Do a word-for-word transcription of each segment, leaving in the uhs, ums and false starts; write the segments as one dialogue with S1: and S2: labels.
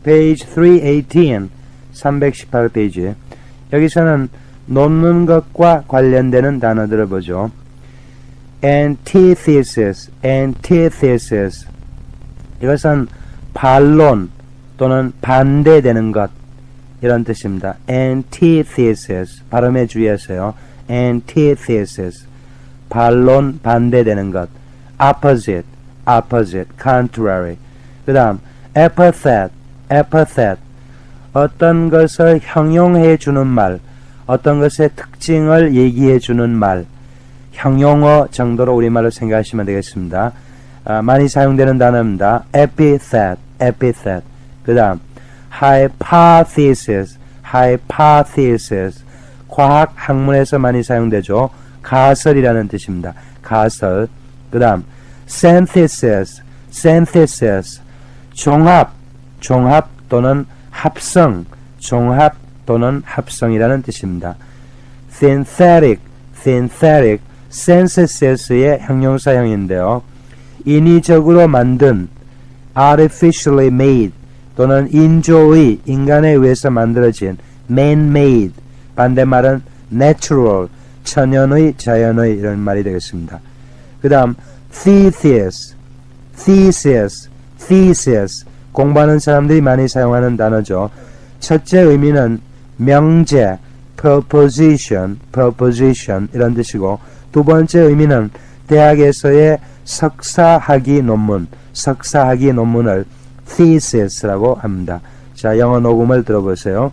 S1: page three eighteen, 삼백십팔 페이지. 여기서는 놓는 것과 관련되는 단어들을 보죠. antithesis, antithesis. 이것은 반론 또는 반대되는 것 이런 뜻입니다. antithesis. 발음에 주의하세요. antithesis. 반론, 반대되는 것. opposite, opposite, contrary. 그 다음 epithet, epithet. 어떤 것을 형용해 주는 말, 어떤 것의 특징을 얘기해 주는 말, 형용어 정도로 우리말로 생각하시면 되겠습니다. 아, 많이 사용되는 단어입니다. epithet, epithet. 그 다음 hypothesis, hypothesis. 과학 학문에서 많이 사용되죠. 가설이라는 뜻입니다. 가설. 그 다음 synthesis, synthesis. 종합, 종합 또는 합성, 종합 또는 합성이라는 뜻입니다. synthetic, synthetic. synthesis의 형용사형인데요. 인위적으로 만든, artificially made 또는 인조의, 인간에 의해서 만들어진 man-made. 반대말은 natural, 천연의, 자연의 이런 말이 되겠습니다. 그 다음 thesis, thesis, thesis. 공부하는 사람들이 많이 사용하는 단어죠. 첫째 의미는 명제, proposition, proposition 이런 뜻이고, 두 번째 의미는 대학에서의 석사학위 논문, 석사학위 논문을 thesis라고 합니다. 자, 영어 녹음을 들어보세요.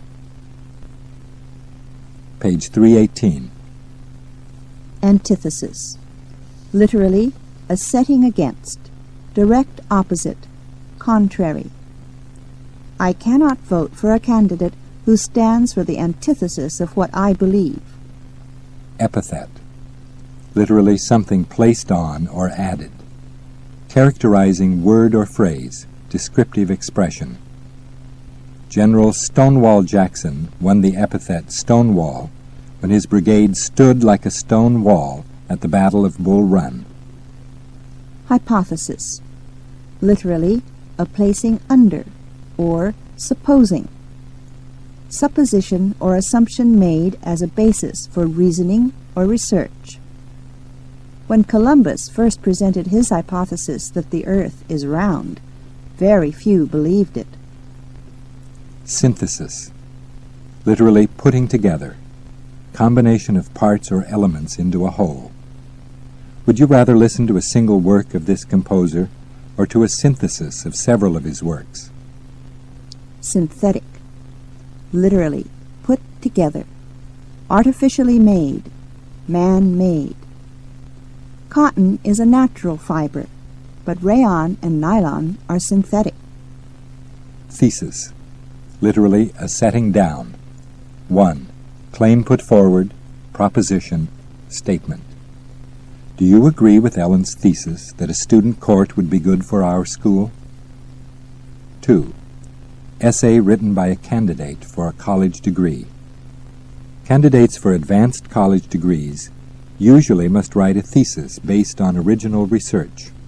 S2: Page three eighteen.
S3: Antithesis. Literally, a setting against, direct opposite, contrary. I cannot vote for a candidate who stands for the antithesis of what I believe.
S2: Epithet. Literally something placed on or added. Characterizing word or phrase, descriptive expression. General Stonewall Jackson won the epithet Stonewall when his brigade stood like a stone wall at the Battle of Bull Run.
S3: Hypothesis. Literally, a placing under, or supposing. Supposition or assumption made as a basis for reasoning or research. When Columbus first presented his hypothesis that the earth is round, very few believed it.
S2: Synthesis. Literally putting together. Combination of parts or elements into a whole. Would you rather listen to a single work of this composer or to a synthesis of several of his works?
S3: Synthetic. Literally, put together. Artificially made. Man-made. Cotton is a natural fiber, but rayon and nylon are synthetic.
S2: Thesis. Literally, a setting down. one. Claim put forward, proposition, statement. Do you agree with Ellen's thesis that a student court would be good for our school? two. Essay written by a candidate for a college degree. Candidates for advanced college degrees usually must write a thesis based on original research.